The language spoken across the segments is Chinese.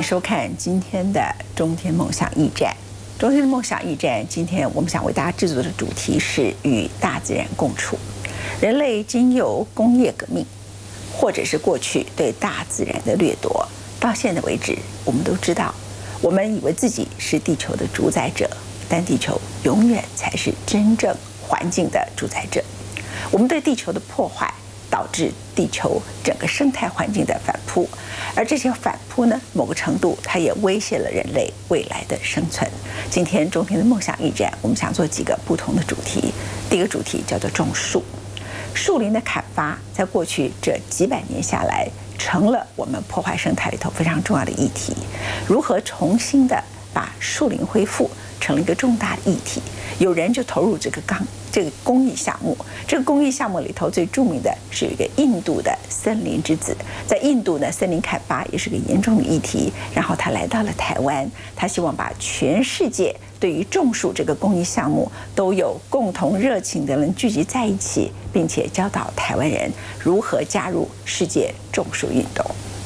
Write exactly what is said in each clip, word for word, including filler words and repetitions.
收看今天的中天梦想驿站。中天的梦想驿站，今天我们想为大家制作的主题是与大自然共处。人类经由工业革命，或者是过去对大自然的掠夺，到现在为止，我们都知道，我们以为自己是地球的主宰者，但地球永远才是真正环境的主宰者。我们对地球的破坏，导致地球整个生态环境的反扑，而这些反扑呢，某个程度它也威胁了人类未来的生存。今天中天的梦想驿站，我们想做几个不同的主题。第一个主题叫做种树，树林的砍伐，在过去这几百年下来，成了我们破坏生态里头非常重要的议题。如何重新的把树林恢复，成了一个重大的议题。有人就投入这个纲这个公益项目，这个公益项目里头最著名的是有一个印度的森林之子，在印度呢，森林砍伐也是个严重的议题。然后他来到了台湾，他希望把全世界对于种树这个公益项目都有共同热情的人聚集在一起，并且教导台湾人如何加入世界种树运动。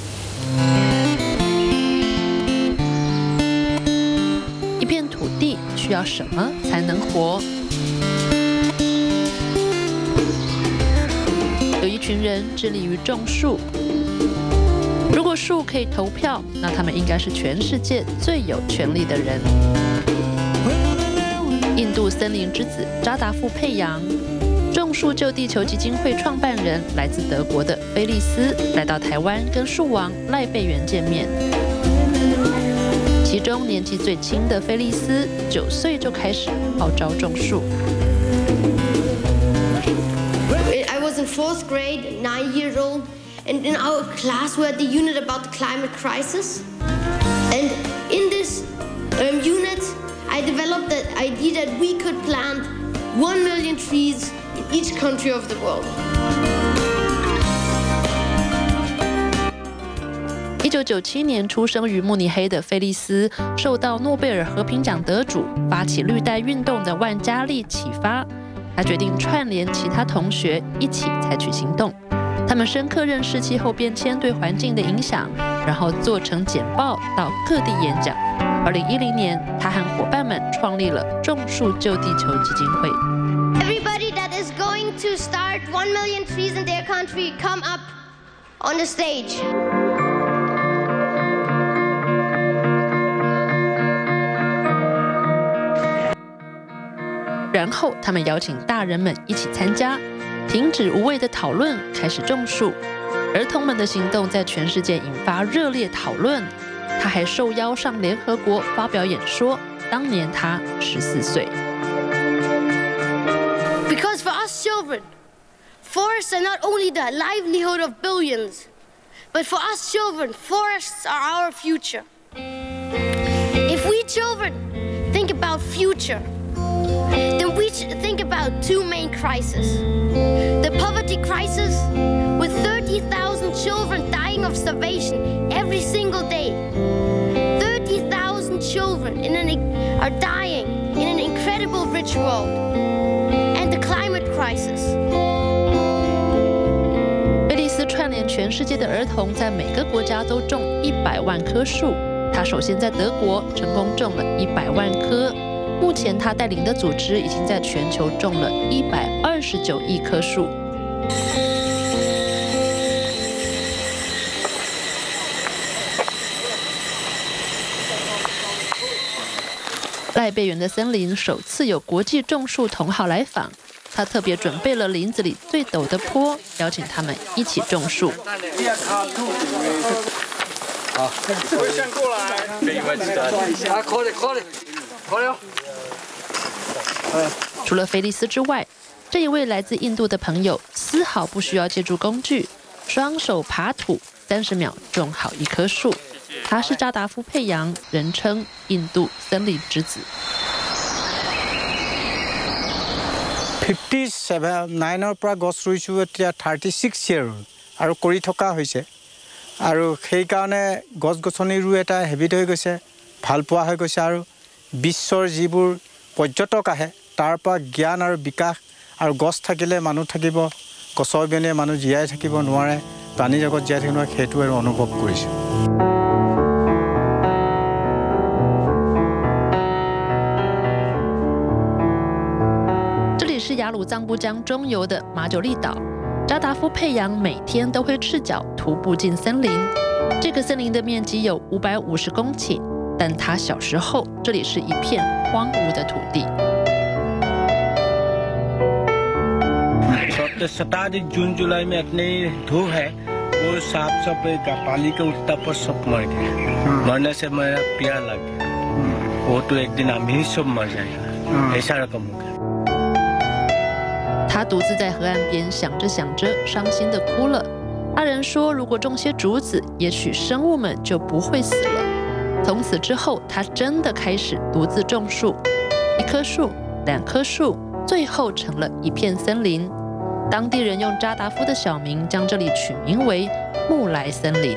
一片土地需要什么才能活？有一群人致力于种树。如果树可以投票，那他们应该是全世界最有权利的人。印度森林之子扎达夫佩扬，种树救地球基金会创办人，来自德国的菲利斯，来到台湾跟树王赖贝元见面。其中年纪最轻的菲利斯，九岁就开始号召种树。 I was in fourth grade, nine years old, and in our class we had the unit about the climate crisis. And in this um, unit, I developed the idea that we could plant one million trees in each country of the world. 一九九七年出生于慕尼黑的菲利斯，受到诺贝尔和平奖得主发起绿带运动的万加利启发，他决定串联其他同学一起采取行动。他们深刻认识气候变迁对环境的影响，然后做成简报到各地演讲。二零一零年，他和伙伴们创立了种树救地球基金会。 Everybody that is going to start one million trees in their country, come up on the stage. 然后他们邀请大人们一起参加，停止无谓的讨论，开始种树。儿童们的行动在全世界引发热烈讨论。他还受邀上联合国发表演说，当年他十四岁。 Because for us children, forests are not only the livelihood of billions, but for us children, forests are our future. If we children think about future,then we think about two main crises. The poverty crisis, with thirty thousand children dying of starvation every single day. thirty thousand children in an, are dying in an incredible rich world. And the climate crisis. 菲利斯串联全世界的儿童，在每个国家都种一百万棵树。他首先在德国成功种了一百万棵。目前，他带领的组织已经在全球种了一百二十九亿棵树。赖贝元的森林首次有国际种树同好来访，他特别准备了林子里最陡的坡，邀请他们一起种树。 好，回向过来。啊，可以，可以，可以。 除了菲利斯之外，这一位来自印度的朋友丝毫不需要借助工具，双手爬土，三十秒种好一棵树。他是扎达夫佩扬，人称印度森林之子。 fifty seven nineৰ পৰা গছ ৰুইছোঁ এতিয়া thirty six year আৰু কৰি থকা হৈছে আৰু সেইকাৰণে গছ গছনি ৰুই এটা হেবিট হৈ গৈছে ভাল পোৱা হৈ গৈছে আৰু বিশ্বৰ যিবোৰ পৰ্যটক আহে তাৰ পৰা জ্ঞান আৰু বিকাশ আৰু গছ থাকিলে মানুহ থাকিব গছৰ অবিহনে মানুহ জীয়াই থাকিব নোৱাৰে প্ৰাণী জগত জীয়াই থাকিব সেইটো আৰু অনুভৱ কৰিছোঁ। 雅鲁藏布江中游的马九利岛，扎达夫佩扬每天都会赤脚徒步进森林。这个森林的面积有五百五十公顷，但他小时候这里是一片荒芜的土地。 शताधिक जून जुलाई में इतनी धूप है वो सांप सब पानी के उठता पर सब मर गया मरने से मेरा प्यार लग गया वो तो एक दिन हम ही सब मर जाएगा ऐसा रकम हो गया 他独自在河岸边想着想着，伤心的哭了。阿仁说，如果种些竹子，也许生物们就不会死了。从此之后，他真的开始独自种树，一棵树，两棵树，最后成了一片森林。 当地人用扎达夫的小名将这里取名为木莱森林。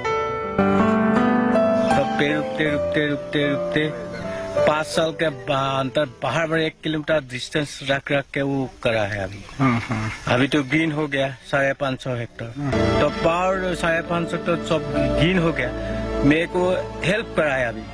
पाँच साल के अंतर बाहर बाहर एक किलोमीटर डिस्टेंस रख रख के वो करा है अभी अभी तो ग्रीन हो गया साढ़े पाँच सौ हेक्टर तो पावर साढ़े पाँच सौ तो सब ग्रीन हो गया मेरे को हेल्प करा है अभी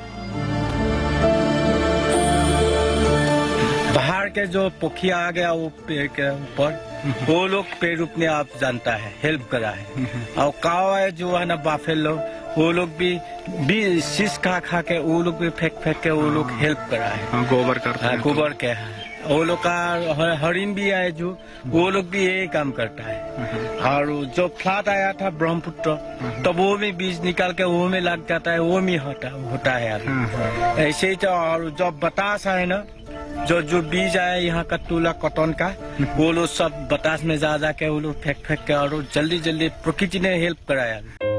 बाहर के जो पोखिया आ गया वो पेड़ के ऊपर वो लोग पेड़ अपने आप जानता है हेल्प करा है और काव है जो है ना बाफेलो वो लोग भी भी शीश खा खा के वो लोग भी फेंक फेंक के वो लोग हेल्प करा है गोबर करता है गोबर के वो लोग का हरिण भी है जो वो लोग भी यही काम करता है और जो फ्लड आया था ब्रह्मपुत्र तो वो में बीज निकाल के वो में लग जाता है वो में होता होता है अभी ऐसे ही तो और जो बतास है ना जो जो बीज आया यहाँ का तुला कॉटन का वो लोग सब बतास में जा जा के वो लोग फेंक फेंक के और जल्दी जल्दी प्रकृति ने हेल्प कराया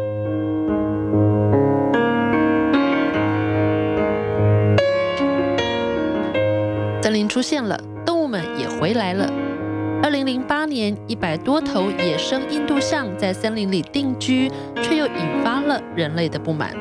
森林出现了，动物们也回来了。二零零八年，一百多头野生印度象在森林里定居，却又引发了人类的不满。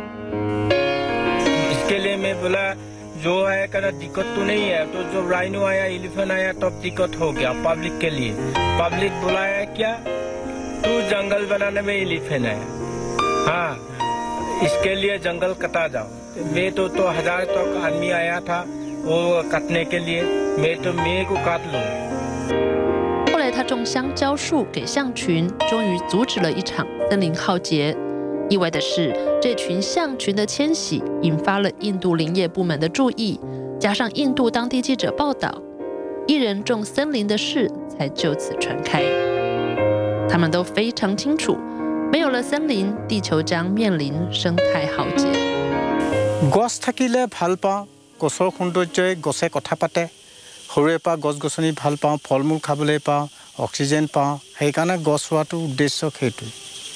जो है कदा दिक्कत तो नहीं है तो जब राइनो आया एलिफेंट आया तब दिक्कत हो गया पब्लिक के लिए पब्लिक बुलाया क्या तू जंगल बनाने में एलिफेंट है हाँ इसके लिए जंगल कटा जाओ मैं तो तो हजार तक आदमी आया था वो काटने के लिए मैं तो मैं को काट लूँ 后来他种香蕉树给象群，终于阻止了一场森林浩劫。 意外的是，这群象群的迁徙引发了印度林业部门的注意，加上印度当地记者报道，一人种森林的事才就此传开。他们都非常清楚，没有了森林，地球将面临生态浩劫。 গছ থাকিলে ভাল পাওঁ, গছৰ সৌন্দৰ্যই গছে কথা পাতে, সৰুৰে পৰা গছ-গছনি ভাল পাওঁ, ফল-মূল খাবলৈ পাওঁ, অক্সিজেন পাওঁ, সেইকাৰণে গছ ৰোৱাটো উদ্দেশ্য সেইটোৱেই।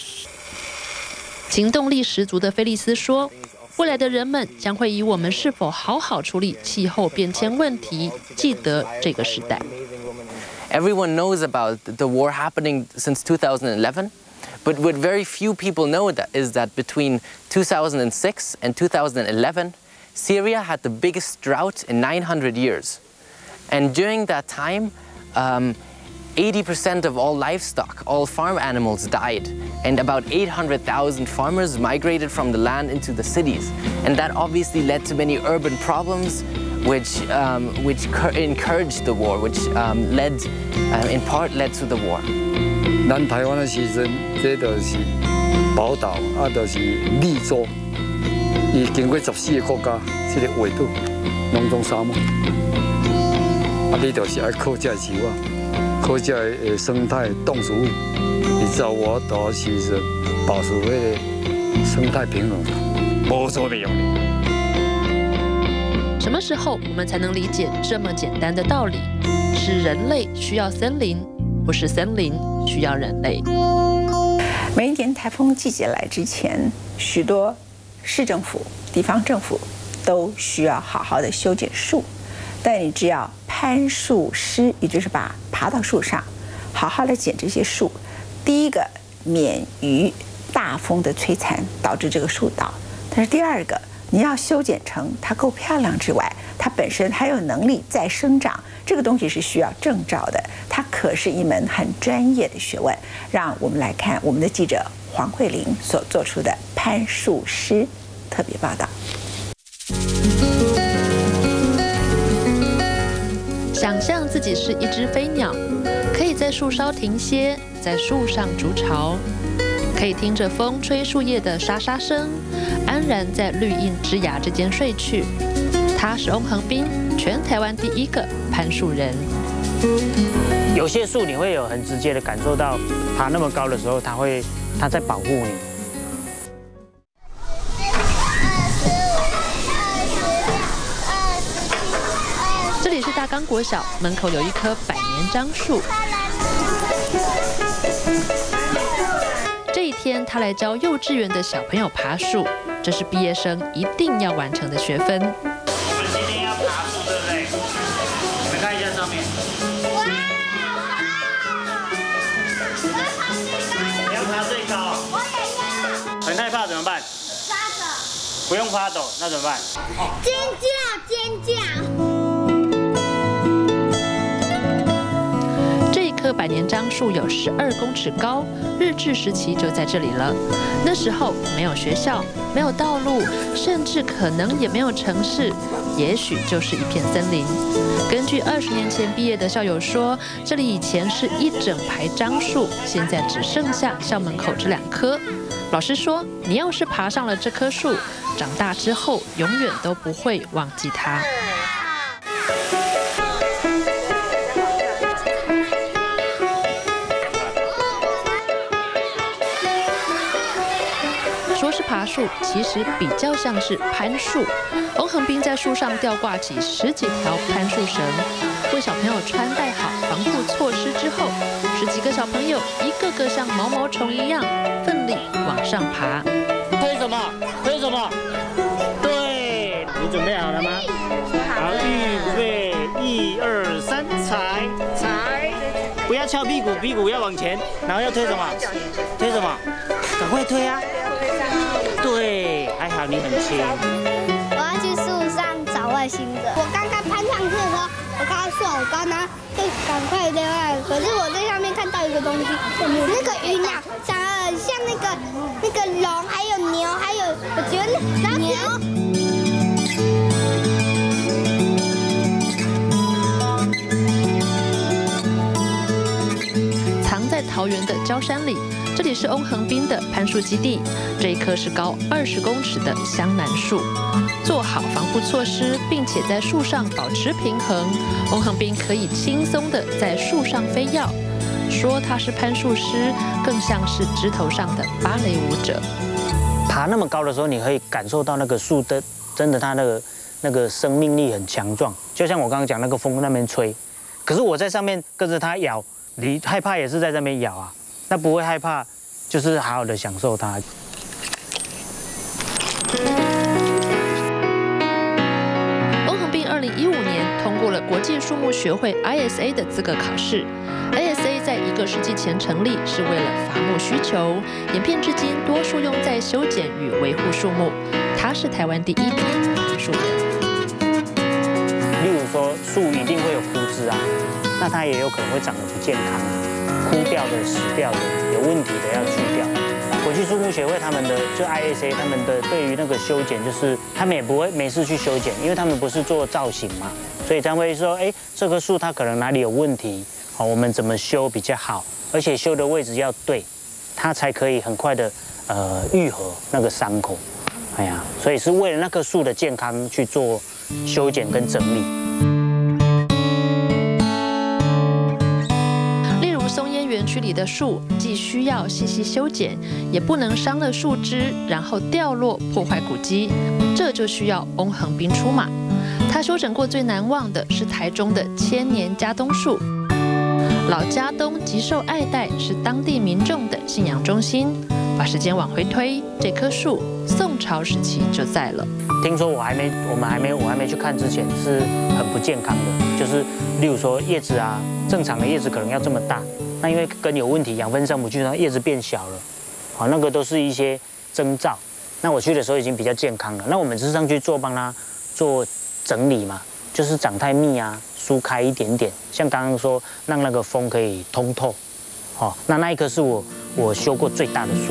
行动力十足的菲利斯说：“未来的人们将会以我们是否好好处理气候变迁问题记得这个时代。” Everyone knows about the war happening since two thousand eleven, but what very few people know that is that between two thousand six and two thousand eleven, Syria had the biggest drought in nine hundred years, and during that time. Um, eighty percent of all livestock, all farm animals died, and about eight hundred thousand farmers migrated from the land into the cities. And that obviously led to many urban problems, which, um, which encouraged the war, which um, led, uh, in part led to the war. 咱台湾的时阵，这就是宝岛，啊，就是绿洲，伊经过十四个国家，这个纬度、农种沙漠，啊，你就是爱靠这食物。 靠这个生态动植物，你知道我到时阵保持那个生态平衡，无做没用的。 什么时候我们才能理解这么简单的道理？是人类需要森林，不是森林需要人类。 每一年台风季节来之前，许多市政府、地方政府都需要好好的修剪树。 但你只要攀树师，也就是把爬到树上，好好的剪这些树，第一个免于大风的摧残，导致这个树倒。但是第二个，你要修剪成它够漂亮之外，它本身还有能力再生长，这个东西是需要证照的，它可是一门很专业的学问。让我们来看我们的记者黄慧玲所做出的攀树师特别报道。 想象自己是一只飞鸟，可以在树梢停歇，在树上筑巢，可以听着风吹树叶的沙沙声，安然在绿荫之崖之间睡去。他是翁恒斌，全台湾第一个攀树人。 有些树你会有很直接的感受到，爬那么高的时候，它会它在保护你。 这里是大冈国小，门口有一棵百年樟树。这一天，他来教幼稚园的小朋友爬树，这是毕业生一定要完成的学分。 我们今天要爬树，对不对？你们看一下上面。哇！你要爬最高。我也要。很害怕怎么办？发抖。不用发抖，那怎么办？ 尖叫，尖叫。 这棵百年樟树有十二公尺高，日治时期就在这里了。那时候没有学校，没有道路，甚至可能也没有城市，也许就是一片森林。根据二十年前毕业的校友说，这里以前是一整排樟树，现在只剩下校门口这两棵。老师说，你要是爬上了这棵树，长大之后永远都不会忘记它。说是爬树，其实比较像是攀树。翁恒斌在树上吊挂起十几条攀树绳，为小朋友穿戴好防护措施之后，十几个小朋友一个个像毛毛虫一样奋力往上爬。 推什么？推什么？对，你准备好了吗？好，预备，一二三，踩踩，不要翘屁股，屁股要往前，然后要推什么？推什么？赶快推啊！对，还好你很轻。 我要去树上找外星人。我刚刚攀上去的时候，我刚刚树好高，然后就赶快溜下来。可是我在上面看到一个东西，那个云啊，长得像那个那个龙，还有牛，还有我觉得然后牛。 藏在桃园的礁山里，这里是翁恒斌的攀树基地。这一棵是高二十公尺的香楠树，做好防护措施，并且在树上保持平衡，翁恒斌可以轻松地在树上飞跃。说他是攀树师，更像是枝头上的芭蕾舞者。 爬那么高的时候，你可以感受到那个树的真的它那个那个生命力很强壮，就像我刚刚讲那个风那边吹，可是我在上面跟着它摇。你害怕也是在这边咬啊，那不会害怕，就是好好的享受它。 翁恒斌二零一五年通过了国际树木学会 I S A 的资格考试。I S A 在一个世纪前成立，是为了伐木需求，演变至今，多数用在修剪与维护树木。他是台湾第一批攀树人。 例如说，树一定会有枯枝啊。那它也有可能会长得不健康，枯掉的、死掉的、有问题的要去掉。国际树木协会他们的就 I S A 他们的对于那个修剪，就是他们也不会没事去修剪，因为他们不是做造型嘛，所以他会说，哎，这棵树它可能哪里有问题，好，我们怎么修比较好，而且修的位置要对，它才可以很快的呃愈合那个伤口。哎呀，所以是为了那棵树的健康去做修剪跟整理。 园区里的树既需要细细修剪，也不能伤了树枝，然后掉落破坏古迹，这就需要翁恒斌出马。他修整过最难忘的是台中的千年家冬树。老家冬极受爱戴，是当地民众的信仰中心。把时间往回推，这棵树宋朝时期就在了。 听说我还没，我们还没，我还没去看之前是很不健康的，就是例如说叶子啊，正常的叶子可能要这么大。那因为根有问题，养分上不去，它叶子变小了，好，那个都是一些征兆。那我去的时候已经比较健康了。那我们是上去做帮它做整理嘛，就是长太密啊，疏开一点点。像刚刚说，让那个风可以通透。好，那那一棵是我我修过最大的树。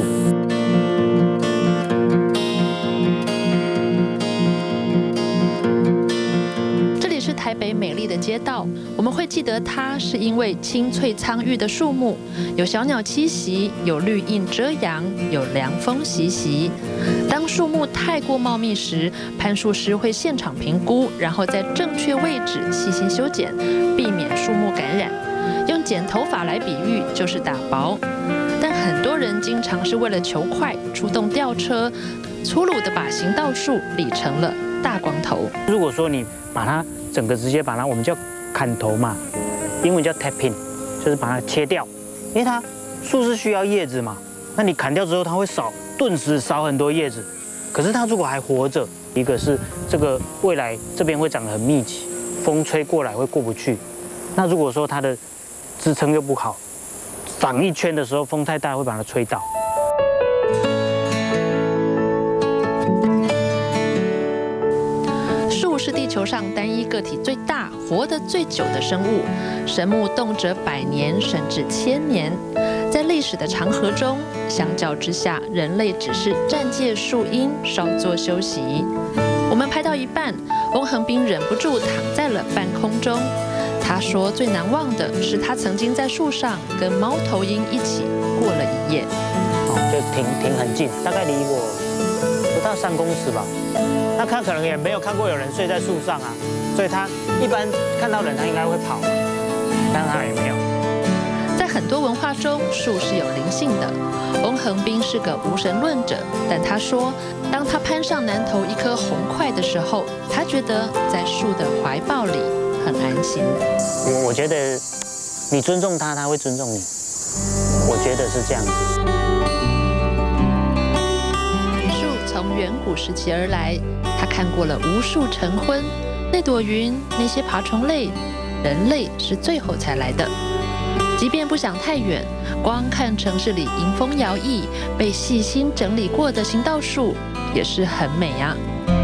这里是台台北美丽的街道，我们会记得它，是因为青翠苍郁的树木，有小鸟栖息，有绿荫遮阳，有凉风习习。当树木太过茂密时，攀树师会现场评估，然后在正确位置细心修剪，避免树木感染。用剪头发来比喻，就是打薄。但很多人经常是为了求快，出动吊车，粗鲁的把行道树理成了大光头。 如果说你把它整个直接把它，我们叫砍头嘛，英文叫 tapping， 就是把它切掉，因为它树是需要叶子嘛，那你砍掉之后，它会少，顿时少很多叶子。可是它如果还活着，一个是这个未来这边会长得很密集，风吹过来会过不去。那如果说它的支撑又不好，长一圈的时候风太大会把它吹倒。 树是地球上单一个体最大、活得最久的生物，神木动辄百年甚至千年。在历史的长河中，相较之下，人类只是暂借树荫，稍作休息。我们拍到一半，翁恒斌忍不住躺在了半空中。他说，最难忘的是他曾经在树上跟猫头鹰一起过了一夜。 哦，就停停很近，大概离我不到三公尺吧。那他可能也没有看过有人睡在树上啊，所以他一般看到人他应该会跑，但他也没有。 在很多文化中，树是有灵性的。翁恒斌是个无神论者，但他说，当他攀上南投一棵红桧的时候，他觉得在树的怀抱里很安心。 我我觉得你尊重他，他会尊重你。我觉得是这样子。 树从远古时期而来，他看过了无数晨昏，那朵云，那些爬虫类，人类是最后才来的。即便不想太远，光看城市里迎风摇曳、被细心整理过的行道树，也是很美呀。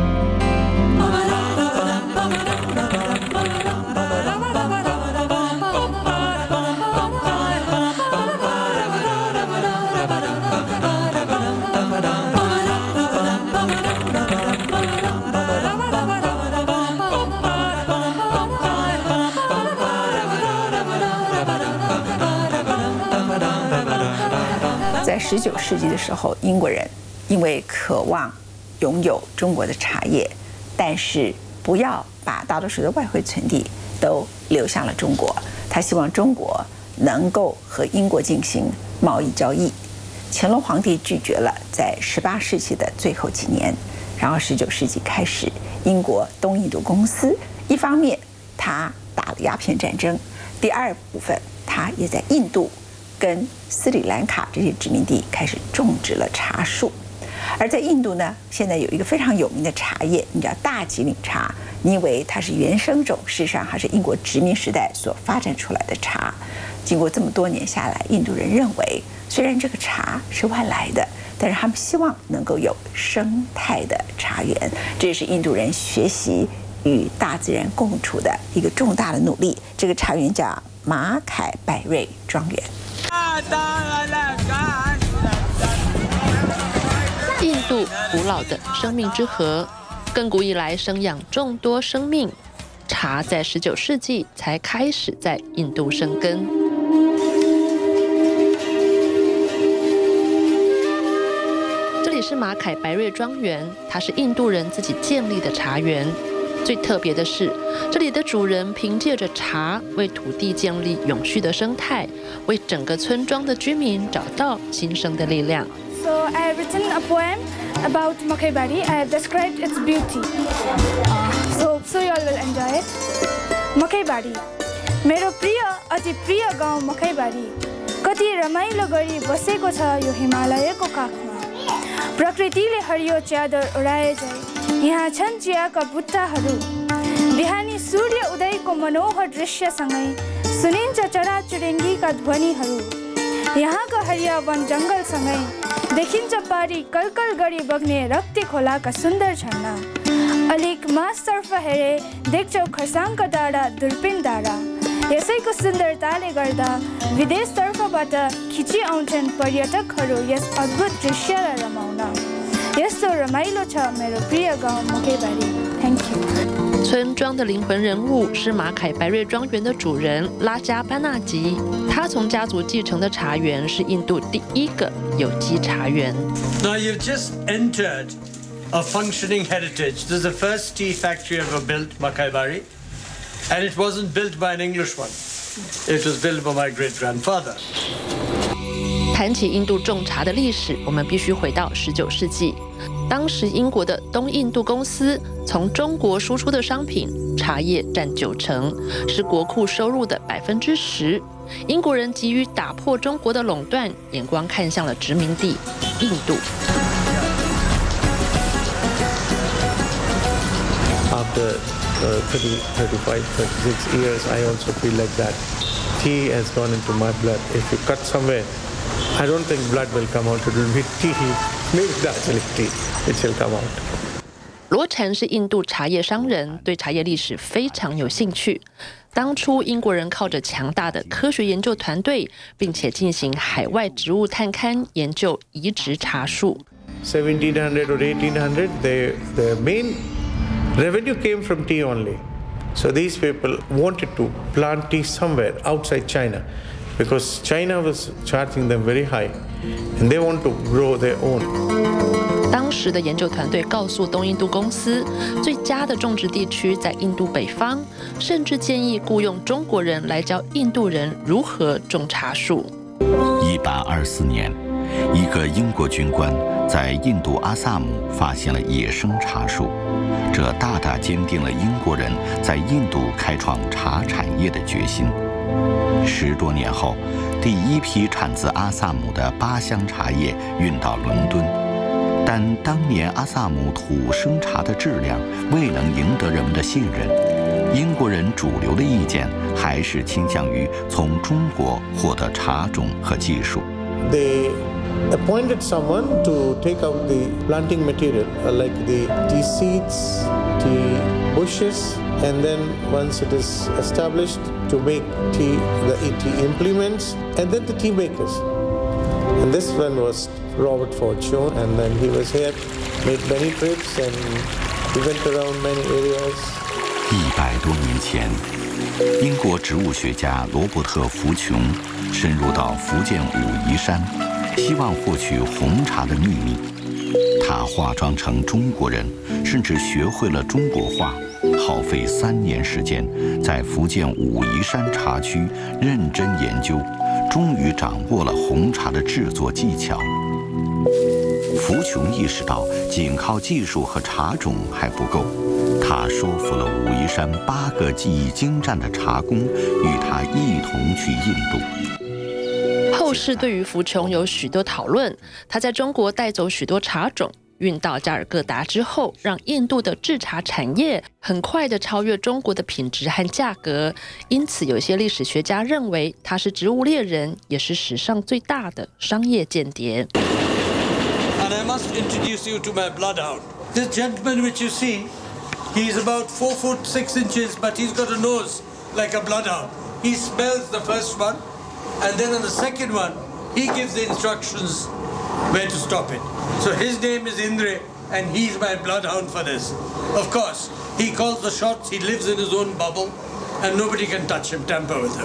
在十九世纪的时候，英国人因为渴望拥有中国的茶叶，但是不要把大多数的外汇存地都流向了中国，他希望中国能够和英国进行贸易交易。乾隆皇帝拒绝了，在十八世纪的最后几年，然后十九世纪开始，英国东印度公司一方面他打了鸦片战争，第二部分他也在印度跟斯里兰卡这些殖民地开始种植了茶树。而在印度呢，现在有一个非常有名的茶叶，你叫大吉岭茶。你以为它是原生种，事实上还是英国殖民时代所发展出来的茶。经过这么多年下来，印度人认为，虽然这个茶是外来的，但是他们希望能够有生态的茶园，这也是印度人学习与大自然共处的一个重大的努力。这个茶园叫马凯百瑞庄园。 印度古老的生命之河，亘古以来生养众多生命。茶在十九世纪才开始在印度生根。这里是马凯百瑞庄园，它是印度人自己建立的茶园。最特别的是，这里的主人凭借着茶为土地建立永续的生态，为整个村庄的居民找到新生的力量。 So I have written a poem about Makaibari. I have described its beauty. Uh, so, so you all will enjoy it. Makaibari. मेरो प्रिय अति प्रिय गाउँ मकैबारी कति रमाइलो गरी बसेको छ यो हिमालयको काखमा प्रकृतिले हरियो च्यादर ओढाए झै यहाँ छन् चियाका बुट्टाहरू बिहानी सूर्य उदयको मनोहर दृश्यसँगै सुनिन्छ चराचुरुङ्गीका ध्वनिहरू यहाँका हरिया वन जङ्गलसँगै देखिन्छ पारी कलकल गरी बग्ने रक्ती खोलाका सुन्दर झरना अलिक मासतर्फ हेरे देख्छौ खरसाङका डाँडा दुर्पिन डाँडा यसैको सुन्दरताले गर्दा विदेशतर्फबाट खिची आउँछन् पर्यटकहरू यस अद्भुत दृश्यलाई रमाउन यस्तो रमाइलो छ मेरो प्रिय गाउँ Makaibari thank you 村庄的灵魂人物是马凯白瑞庄园的主人拉加班纳吉，他从家族继承的茶园是印度第一个有机茶园。 Now you've just entered a functioning heritage. This is the first tea factory ever built, Makai Bari, and it wasn't built by an English one. It was built by my great-grandfather. 谈起印度种茶的历史，我们必须回到十九世纪。当时英国的东印度公司从中国输出的商品，茶叶占九成，是国库收入的百分之十。英国人急于打破中国的垄断，眼光看向了殖民地印度。 After uh, thirty, thirty-five, thirty-six years, I also feel like that tea has gone into my blood. If you cut somewhere, I don't think blood will come out. It will be tea. Maybe actually tea. It will come out. 罗禅是印度茶叶商人，对茶叶历史非常有兴趣。当初英国人靠着强大的科学研究团队，并且进行海外植物探勘，研究移植茶树。 seventeen hundred or eighteen hundred, they, the main revenue came from tea only. So these people wanted to plant tea somewhere outside China, because China was charging them very high, and they want to grow their own. 当时的研究团队告诉东印度公司，最佳的种植地区在印度北方，甚至建议雇佣中国人来教印度人如何种茶树。 一八二四年，一个英国军官在印度阿萨姆发现了野生茶树，这大大坚定了英国人在印度开创茶产业的决心。十多年后，第一批产自阿萨姆的八香茶叶运到伦敦。但当年阿萨姆土生茶的质量未能赢得人们的信任，英国人主流的意见还是倾向于从中国获得茶种和技术。 They appointed someone to take out the planting material, like the tea seeds, tea bushes, and then once it is established, to make tea, the tea implements, and then the tea makers. And this one was Robert Fortune, and then he was here, made many trips, and he went around many areas. 一百多年前，英国植物学家罗伯特·福琼深入到福建武夷山，希望获取红茶的秘密。他化妆成中国人，甚至学会了中国话，耗费三年时间，在福建武夷山茶区认真研究，终于掌握了红茶的制作技巧。福琼意识到，仅靠技术和茶种还不够，他说服了武夷山八个技艺精湛的茶工，与他一同去印度。 后世对于福琼有许多讨论，他在中国带走许多茶种，运到加尔各答之后，让印度的制茶产业很快的超越中国的品质和价格。因此，有些历史学家认为他是植物猎人，也是史上最大的商业间谍。 And I must introduce you to my bloodhound. This gentleman which you see, he's about four foot six inches, but he's got a nose like a bloodhound. He smells the first one, and then on the second one, he gives the instructions where to stop it. So his name is Indre, and he's my bloodhound for this. Of course, he calls the shots, he lives in his own bubble, and nobody can touch him, tamper with him.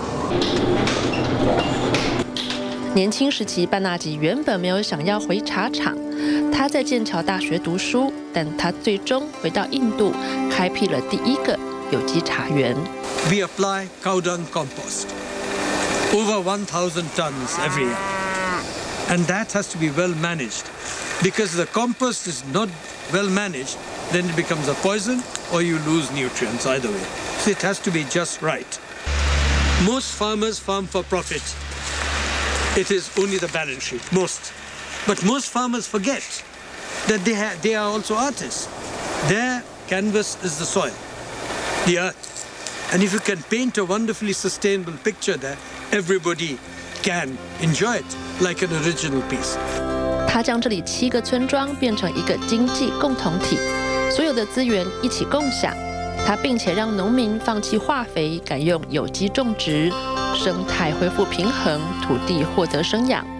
年轻时期，班纳吉原本没有想要回茶厂，他在剑桥大学读书，但他最终回到印度，开辟了第一个有机茶园。 We apply cow dung compost, over one thousand tons every year, and that has to be well managed, because if the compost is not well managed, then it becomes a poison or you lose nutrients either way. So it has to be just right. Most farmers farm for profit. It is only the balance sheet, most. But most farmers forget that they, ha they are also artists. Their canvas is the soil, the earth. And if you can paint a wonderfully sustainable picture there, everybody can enjoy it like an original piece. 他将这里七个村庄变成一个经济共同体，所有的资源一起共享。他并且让农民放弃化肥，改用有机种植，生态恢复平衡，土地获得生养。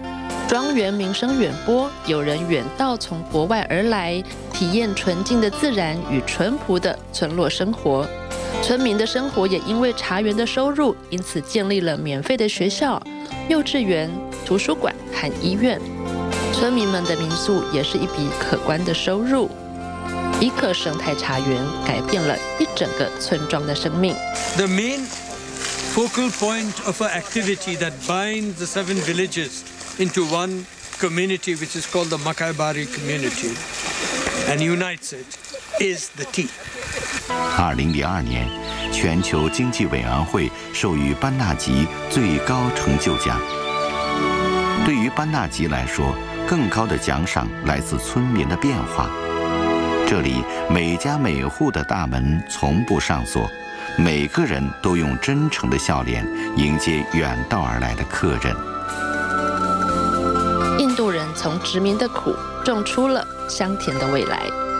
庄园名声远播，有人远道从国外而来，体验纯净的自然与淳朴的村落生活。村民的生活也因为茶园的收入，因此建立了免费的学校、幼稚园、图书馆和医院。村民们的民宿也是一笔可观的收入。一个生态茶园改变了一整个村庄的生命。 The main focal point of our activity that binds the seven villages into one community, which is called the Makaibari community, and unites it, is the tea. 二零零二年，全球经济委员会授予班纳吉最高成就奖。对于班纳吉来说，更高的奖赏来自村民的变化。这里每家每户的大门从不上锁，每个人都用真诚的笑脸迎接远道而来的客人。 印度人从殖民的苦种出了香甜的未来。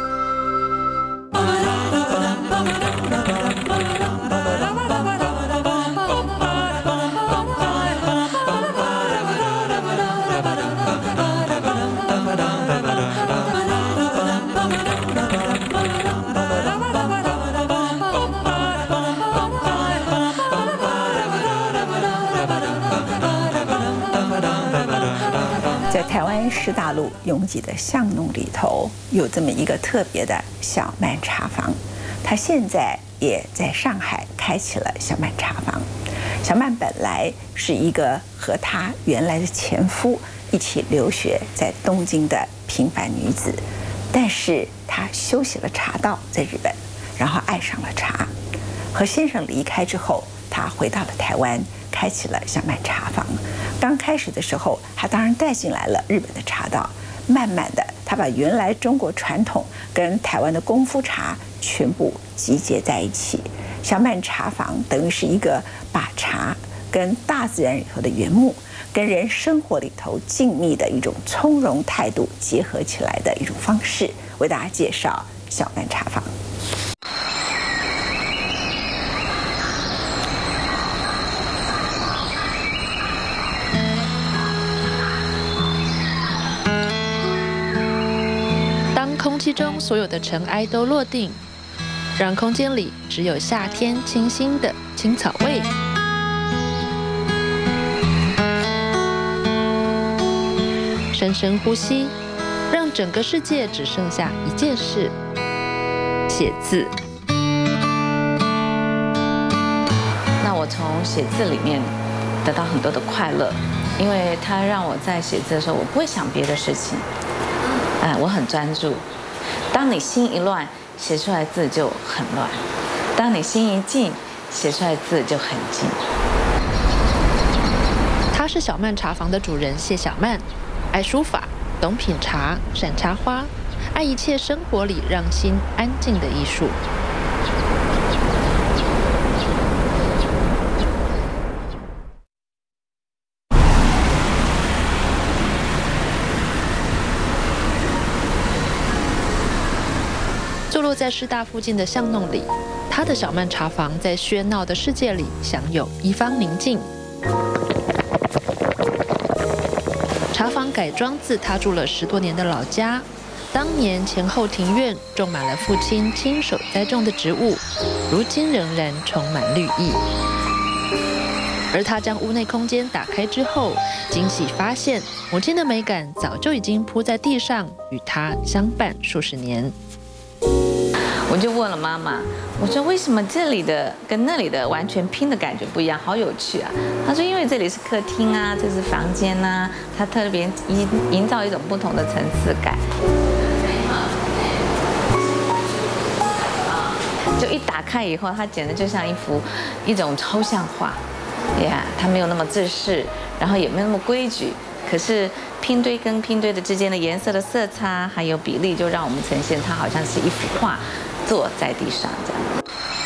在台湾市大路拥挤的巷弄里头，有这么一个特别的小曼茶坊。他现在也在上海开启了小曼茶坊。小曼本来是一个和她原来的前夫一起留学在东京的平凡女子，但是她修习了茶道在日本，然后爱上了茶。和先生离开之后，她回到了台湾，开启了小曼茶坊。刚开始的时候，他当然带进来了日本的茶道，慢慢的，他把原来中国传统跟台湾的功夫茶全部集结在一起。小曼茶坊等于是一个把茶跟大自然里头的原木，跟人生活里头静谧的一种从容态度结合起来的一种方式，为大家介绍小曼茶坊。 空气中所有的尘埃都落定，让空间里只有夏天清新的青草味。深深呼吸，让整个世界只剩下一件事：写字。 那我从写字里面得到很多的快乐，因为它让我在写字的时候，我不会想别的事情，哎，我很专注。当你心一乱，写出来字就很乱；当你心一静，写出来字就很静。 她是小曼茶坊的主人谢小曼，爱书法，懂品茶，善插花，爱一切生活里让心安静的艺术。坐落在师大附近的巷弄里，他的小曼茶坊在喧闹的世界里享有一方宁静。茶坊改装自他住了十多年的老家，当年前后庭院种满了父亲亲手栽种的植物，如今仍然充满绿意。而他将屋内空间打开之后，惊喜发现母亲的美感早就已经铺在地上，与他相伴数十年。 我就问了妈妈，我说为什么这里的跟那里的完全拼的感觉不一样，好有趣啊！她说因为这里是客厅啊，这是房间啊，它特别营营造一种不同的层次感。就一打开以后，它简直就像一幅一种抽象画，呀，它没有那么制式，然后也没有那么规矩。可是拼堆跟拼堆的之间的颜色的色差还有比例，就让我们呈现它好像是一幅画，坐在地上这样。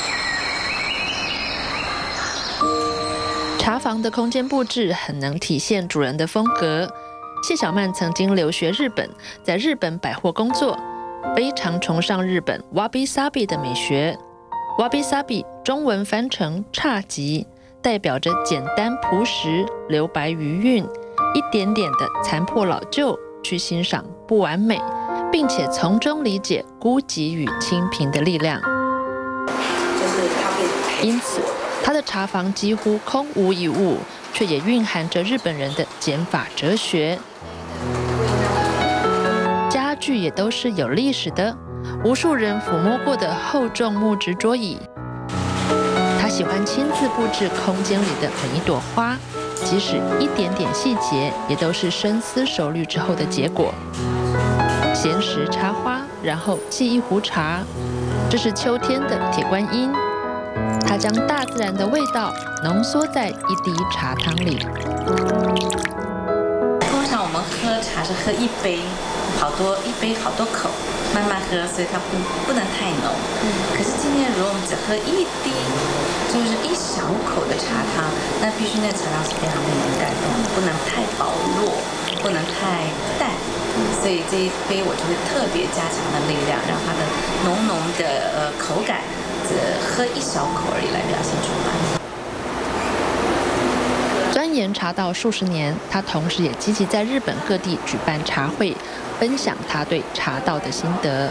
茶房的空间布置很能体现主人的风格。谢小曼曾经留学日本，在日本百货工作，非常崇尚日本 wabi sabi 的美学。wabi sabi 中文翻成侘寂，代表着简单朴实、留白余韵。 一点点的残破老旧，去欣赏不完美，并且从中理解孤寂与清贫的力量。因此，他的茶房几乎空无一物，却也蕴含着日本人的减法哲学。家具也都是有历史的，无数人抚摸过的厚重木质桌椅。他喜欢亲自布置空间里的每一朵花，即使一点点细节，也都是深思熟虑之后的结果。闲时插花，然后沏一壶茶，这是秋天的铁观音。它将大自然的味道浓缩在一滴茶汤里。 通常我们喝茶是喝一杯，好多一杯好多口，慢慢喝，所以它不不能太浓。可是今天如果我们只喝一滴，就是一小口的茶汤，那必须那茶汤是非常令人感动，不能太薄弱，不能太淡。所以这一杯我就会特别加强了力量，让它的浓浓的呃口感。喝一小口而已来表现出来。 钻研茶道数十年，他同时也积极在日本各地举办茶会，分享他对茶道的心得。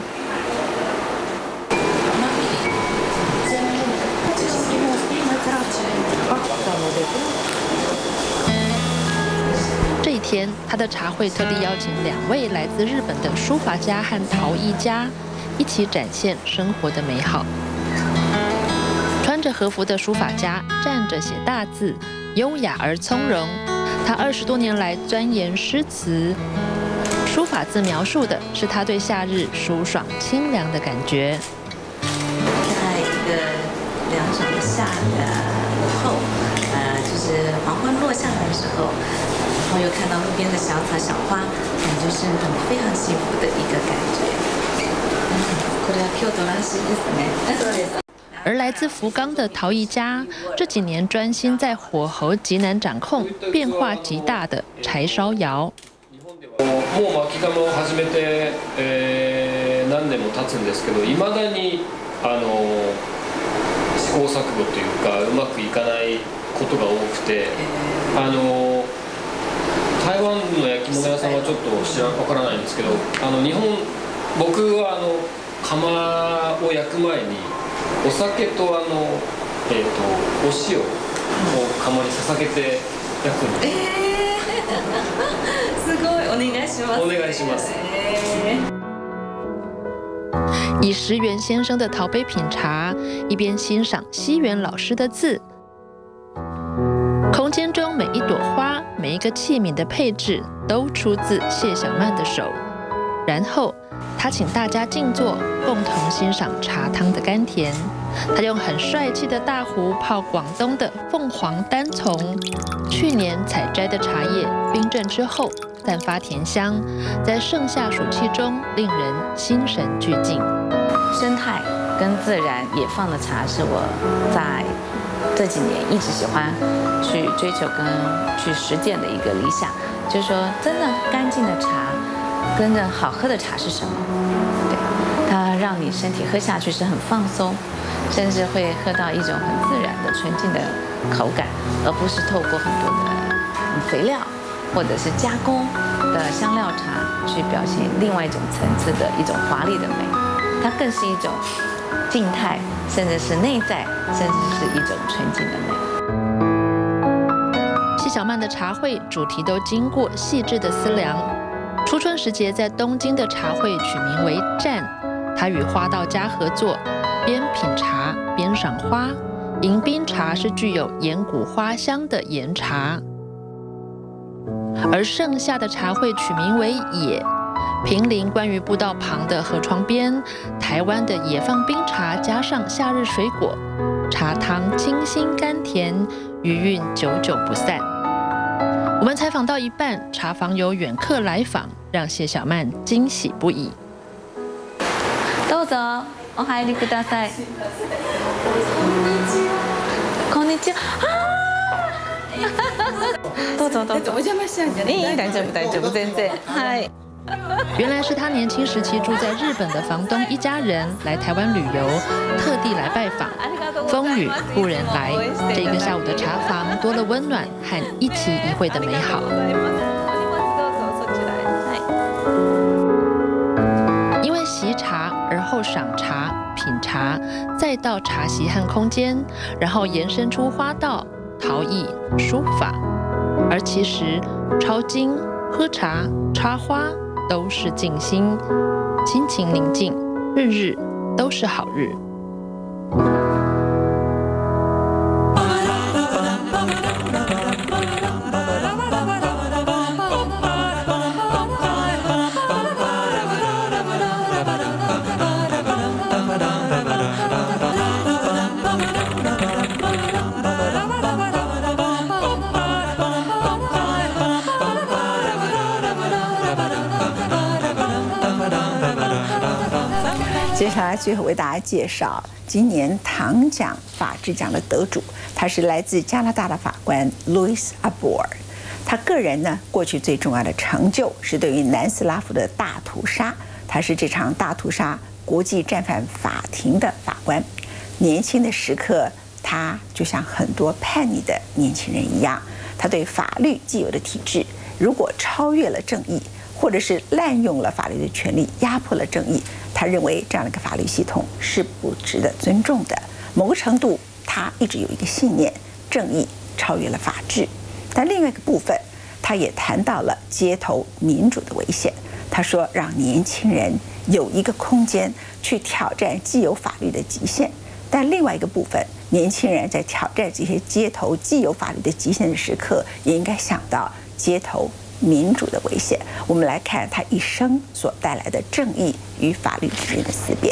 这一天，他的茶会特地邀请两位来自日本的书法家和陶艺家，一起展现生活的美好。穿着和服的书法家站着写大字，优雅而从容。他二十多年来钻研诗词，书法字描述的是他对夏日舒爽清凉的感觉。 在一个凉爽的夏的午后，呃，就是黄昏落下来的时候，然后又看到路边的小草小花，感觉是很非常幸福的一个感觉。嗯，これは京都らしいですね。そうです。 而来自福冈的陶艺家，这几年专心在火候极难掌控、变化极大的柴烧窑。 もう巻き窯を始めて、えー、何年も経つんですけど、いまだにあの試行錯誤というかうまくいかないことが多くて、あの台湾の焼き物屋さんはちょっと知らわからないんですけど、あの日本僕はあの窯を焼く前に。お酒とあの、えー、とお塩を釜に捧げて焼くんです。 えー、すごい、お願いします。 お願いします。 えー、以石原先生的陶杯品茶，一边欣赏西原老师的字。空间中每一朵花、每一个器皿的配置，都出自谢小曼的手。然后。他请大家静坐，共同欣赏茶汤的甘甜。他用很帅气的大壶泡广东的凤凰单丛，去年采摘的茶叶冰镇之后，散发甜香，在盛夏暑气中令人心神俱静。 生态跟自然野放的茶是我在这几年一直喜欢去追求跟去实践的一个理想，就是说真的干净的茶。真正好喝的茶是什么？对，它让你身体喝下去是很放松，甚至会喝到一种很自然的纯净的口感，而不是透过很多的肥料或者是加工的香料茶去表现另外一种层次的一种华丽的美。它更是一种静态，甚至是内在，甚至是一种纯净的美。 谢小曼的茶会主题都经过细致的思量。初春时节在东京的茶会取名为“站”，他与花道家合作，边品茶边赏花。迎宾茶是具有岩谷花香的岩茶，而盛夏的茶会取名为“野”。平林关于步道旁的河床边，台湾的野放冰茶加上夏日水果，茶汤清新甘甜，余韵久久不散。我们采访到一半，茶房有远客来访，让谢小曼惊喜不已。 どうぞ、お入りください。こんにちは。どうぞどうぞ。お邪魔しちゃうんじゃない？いい、大丈夫大丈夫、全然。はい。 原来是他年轻时期住在日本的房东一家人来台湾旅游，特地来拜访。风雨故人来，这个下午的茶房多了温暖和一期一会的美好。 再到茶席和空间，然后延伸出花道、陶艺、书法。而其实抄经、喝茶、插花都是静心，心情宁静，日日都是好日。 接下来最后为大家介绍今年唐奖法治奖的得主，他是来自加拿大的法官 Louis Arbour。他个人呢，过去最重要的成就是对于南斯拉夫的大屠杀，他是这场大屠杀国际战犯法庭的法官。年轻的时刻，他就像很多叛逆的年轻人一样，他对法律既有的体制，如果超越了正义，或者是滥用了法律的权利，压迫了正义，他认为这样的一个法律系统是不值得尊重的。某个程度，他一直有一个信念：正义超越了法治。但另外一个部分，他也谈到了街头民主的危险。他说，让年轻人有一个空间去挑战既有法律的极限。但另外一个部分，年轻人在挑战这些街头既有法律的极限的时刻，也应该想到街头民主的危险。我们来看他一生所带来的正义与法律之间的思辨。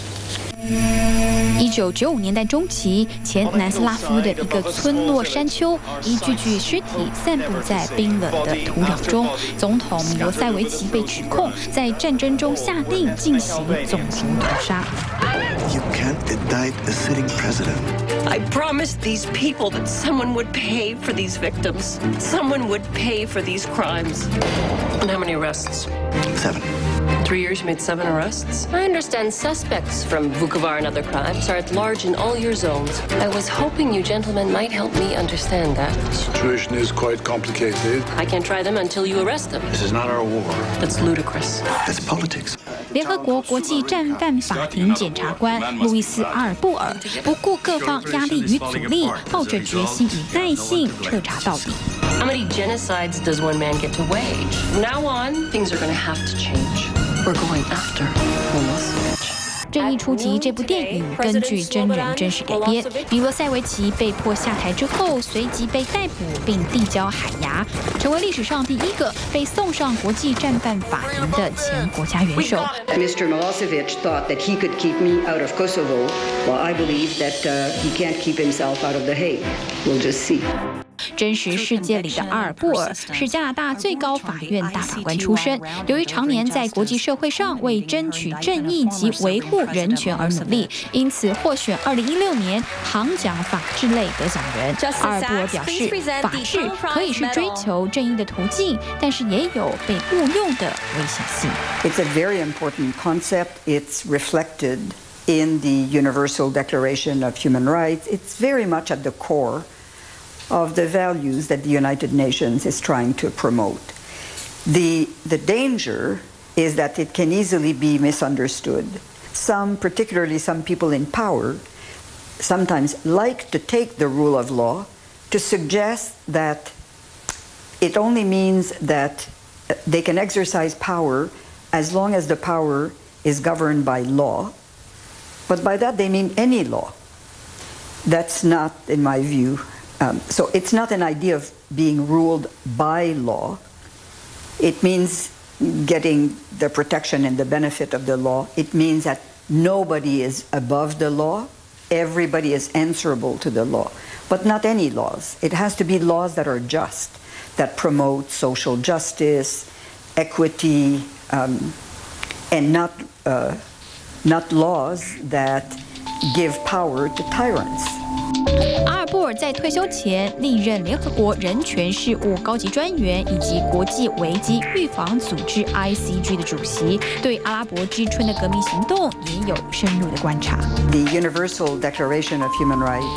一九九五年代中期，前南斯拉夫的一个村落山丘，一具具尸体散布在冰冷的土壤中。总统米罗塞维奇被指控在战争中下令进行种族屠杀。 You can't indict a sitting president. I promised these people that someone would pay for these victims. Someone would pay for these crimes. And how many arrests? Seven. Three years, you made seven arrests? I understand suspects from Vukovar and other crimes are at large in all your zones. I was hoping you gentlemen might help me understand that. The situation is quite complicated. I can't try them until you arrest them. This is not our war. That's ludicrous. That's politics. 联合国国际战犯法庭检察官路易斯·阿尔布尔不顾各方压力与阻力，抱着决心与耐性彻查到底。 How many genocides does one man get to wage? From now on, things are going to have to change. We're going after Milosevic. 正义出击这部电影根据真人真事改编。米罗塞维奇被迫下台之后，随即被逮捕并递交海牙，成为历史上第一个被送上国际战犯法庭的前国家元首。 Mister Milosevic thought that he could keep me out of Kosovo, while I believe that uh, he can't keep himself out of The Hague. We'll just see. 真实世界里的阿尔布尔是加拿大最高法院大法官出身，由于常年在国际社会上为争取正义及维护人权而努力，因此获选二零一六年唐奖法治类得奖人。阿尔布尔表示，法治可以是追求正义的途径，但是也有被误用的危险性。 It's a very important concept. It's reflected in the Universal Declaration of Human Rights. It's very much at the core of the values that the United Nations is trying to promote. The, the danger is that it can easily be misunderstood. Some, particularly some people in power, sometimes like to take the rule of law to suggest that it only means that they can exercise power as long as the power is governed by law. But by that they mean any law. That's not, in my view, Um, so it's not an idea of being ruled by law. It means getting the protection and the benefit of the law. It means that nobody is above the law. Everybody is answerable to the law. But not any laws. It has to be laws that are just, that promote social justice, equity, um, and not, uh, not laws that give power to tyrants. 阿尔布尔在退休前历任联合国人权事务高级专员以及国际危机预防组织 I C G 的主席，对阿拉伯之春的革命行动也有深入的观察。 The Universal Declaration of Human Rights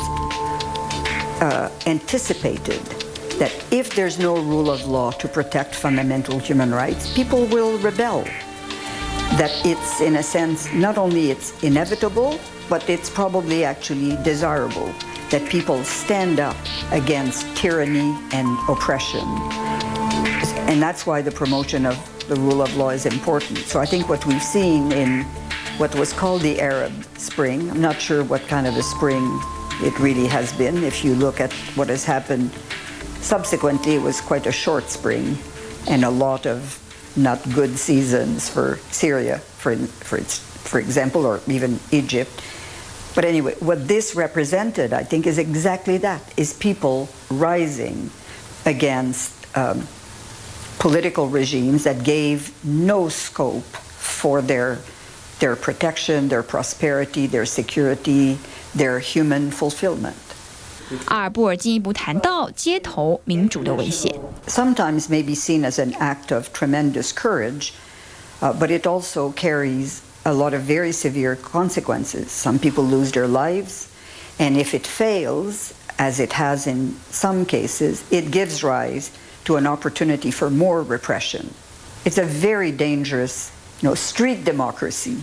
uh, anticipated that if there's no rule of law to protect fundamental human rights, people will rebel. that it's, in a sense, not only it's inevitable, but it's probably actually desirable that people stand up against tyranny and oppression. And that's why the promotion of the rule of law is important. So I think what we've seen in what was called the Arab Spring, I'm not sure what kind of a spring it really has been. If you look at what has happened subsequently, it was quite a short spring and a lot of not good seasons for Syria, for, for, its, for example, or even Egypt. But anyway, what this represented, I think, is exactly that, is people rising against um, political regimes that gave no scope for their, their protection, their prosperity, their security, their human fulfillment. 阿尔布尔进一步谈到街头民主的威胁。 Sometimes may be seen as an act of tremendous courage, uh, but it also carries a lot of very severe consequences. Some people lose their lives, and if it fails, as it has in some cases, it gives rise to an opportunity for more repression. It's a very dangerous, you know, street democracy.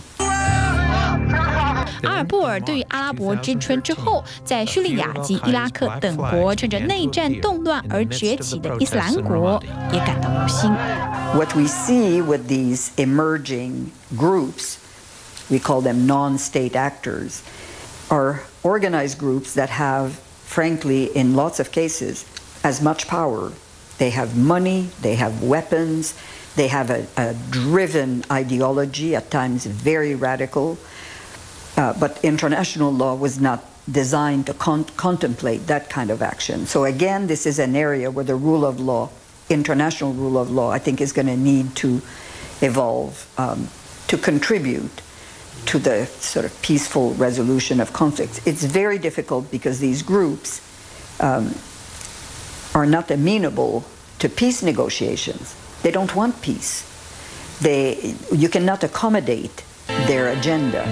阿尔布尔对于阿拉伯之春之后，在叙利亚及伊拉克等国趁着内战动乱而崛起的伊斯兰国也感到忧心。 What we see with these emerging groups, we call them non-state actors, are organized groups that have, frankly, in lots of cases, as much power. They have money, they have weapons, they have a, a driven ideology, at times very radical. Uh, but international law was not designed to con contemplate that kind of action. So again, this is an area where the rule of law, international rule of law, I think is going to need to evolve um, to contribute to the sort of peaceful resolution of conflicts. It's very difficult because these groups um, are not amenable to peace negotiations. They don't want peace. They, you cannot accommodate their agenda.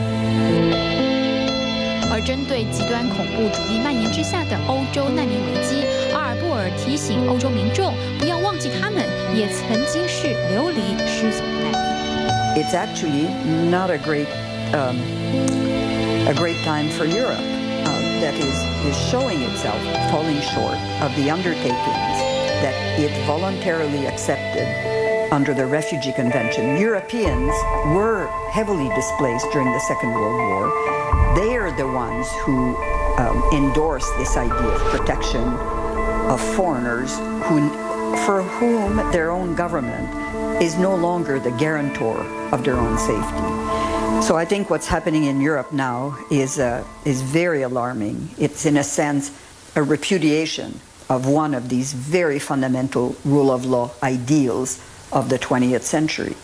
而针对极端恐怖主义蔓延之下的欧洲难民危机，阿尔布尔提醒欧洲民众不要忘记，他们也曾经是流离失所的难民。 It's actually not a great, um, a great time for Europe. Uh, that is, is showing itself falling short of the undertakings that it voluntarily accepted under the Refugee Convention. Europeans were heavily displaced during the Second World War. They are the ones who um, endorsed this idea of protection of foreigners who, for whom their own government is no longer the guarantor of their own safety. So I think what's happening in Europe now is, uh, is very alarming. It's, in a sense, a repudiation of one of these very fundamental rule of law ideals of the twentieth century.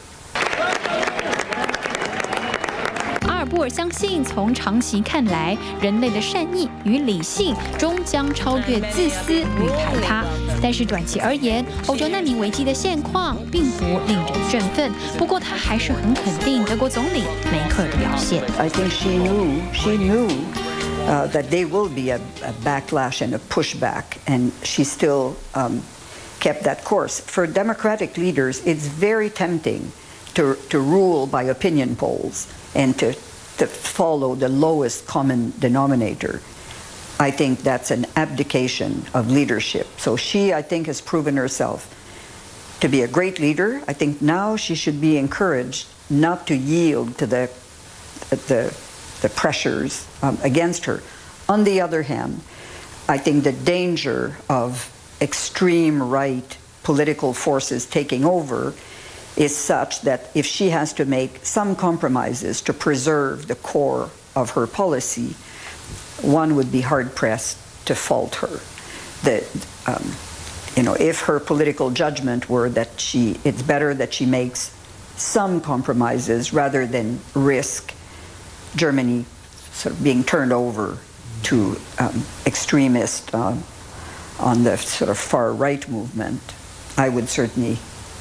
阿尔布尔相信，从长期看来，人类的善意与理性终将超越自私与排他。但是短期而言，欧洲难民危机的现况并不令人振奋。不过，他还是很肯定德国总理梅克尔的表现。 I think she knew, she knew uh, that there will be a, a backlash and a pushback, and she still um, kept that course. For democratic leaders, it's very tempting to, to rule by opinion polls and to, to follow the lowest common denominator. I think that's an abdication of leadership. So she, I think, has proven herself to be a great leader. I think now she should be encouraged not to yield to the, the, the pressures um, against her. On the other hand, I think the danger of extreme right political forces taking over is such that if she has to make some compromises to preserve the core of her policy, one would be hard-pressed to fault her. That, um, you know, if her political judgment were that she, it's better that she makes some compromises rather than risk Germany sort of being turned over to um, extremists uh, on the sort of far-right movement, I would certainly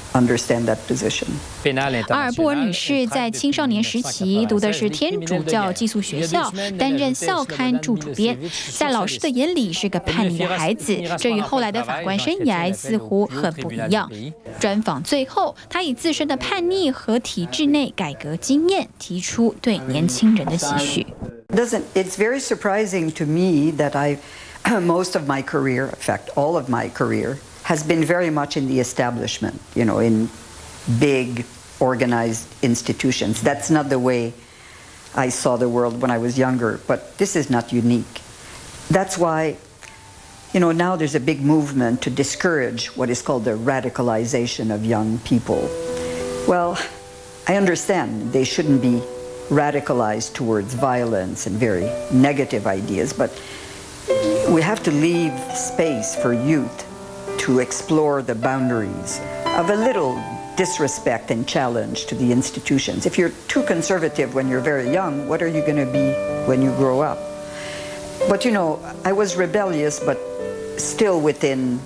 understand that position. 阿尔布尔女士在青少年时期读的是天主教寄宿学校，担任校刊助主编，在老师的眼里是个叛逆的孩子，这与后来的法官生涯似乎很不一样。专访最后，她以自身的叛逆和体制内改革经验，提出对年轻人的期许。 Doesn't it's very surprising to me that I most of my career, in fact, all of my career, has been very much in the establishment, you know, in big organized institutions. That's not the way I saw the world when I was younger, but this is not unique. That's why, you know, now there's a big movement to discourage what is called the radicalization of young people. Well, I understand they shouldn't be radicalized towards violence and very negative ideas, but we have to leave space for youth to explore the boundaries of a little disrespect and challenge to the institutions. If you're too conservative when you're very young, what are you going to be when you grow up? But you know, I was rebellious, but still within,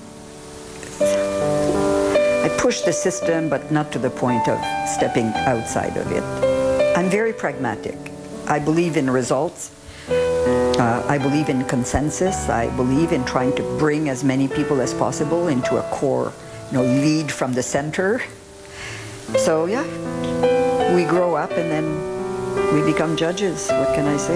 I pushed the system, but not to the point of stepping outside of it. I'm very pragmatic. I believe in results. Uh, I believe in consensus. I believe in trying to bring as many people as possible into a core, you know, lead from the center. So yeah, we grow up and then we become judges. What can I say?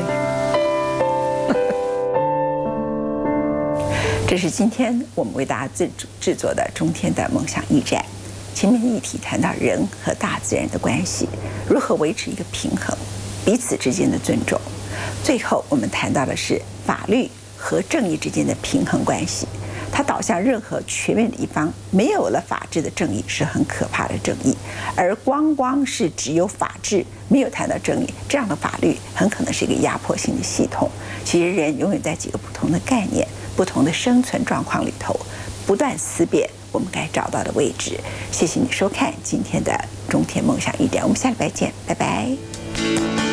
这是今天我们为大家制制作的中天的梦想驿站。前面的议题谈到人和大自然的关系，如何维持一个平衡，彼此之间的尊重。最后我们谈到的是法律和正义之间的平衡关系，它导向任何全面的一方，没有了法治的正义是很可怕的正义，而光光是只有法治没有谈到正义，这样的法律很可能是一个压迫性的系统。其实人永远在几个不同的概念、不同的生存状况里头不断思辨我们该找到的位置。谢谢你收看今天的中天梦想驿站，我们下礼拜见，拜拜。